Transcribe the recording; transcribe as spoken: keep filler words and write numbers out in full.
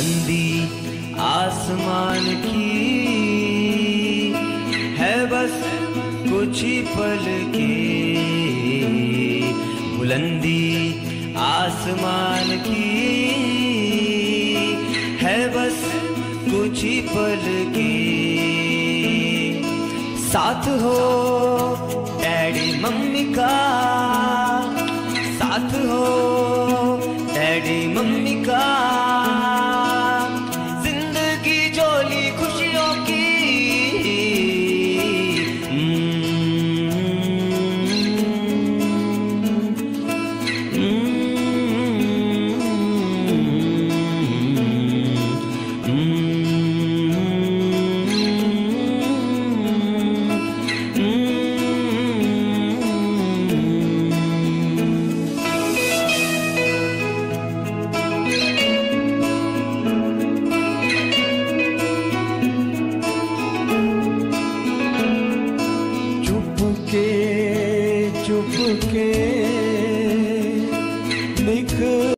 बुलंदी आसमान की है बस कुछ ही पल की, बुलंदी आसमान की है बस कुछ ही पल की। साथ हो डैडी मम्मी का, साथ हो डैडी मम्मी का, जिंदगी झोली खुशियों की। चुपके चुपके निख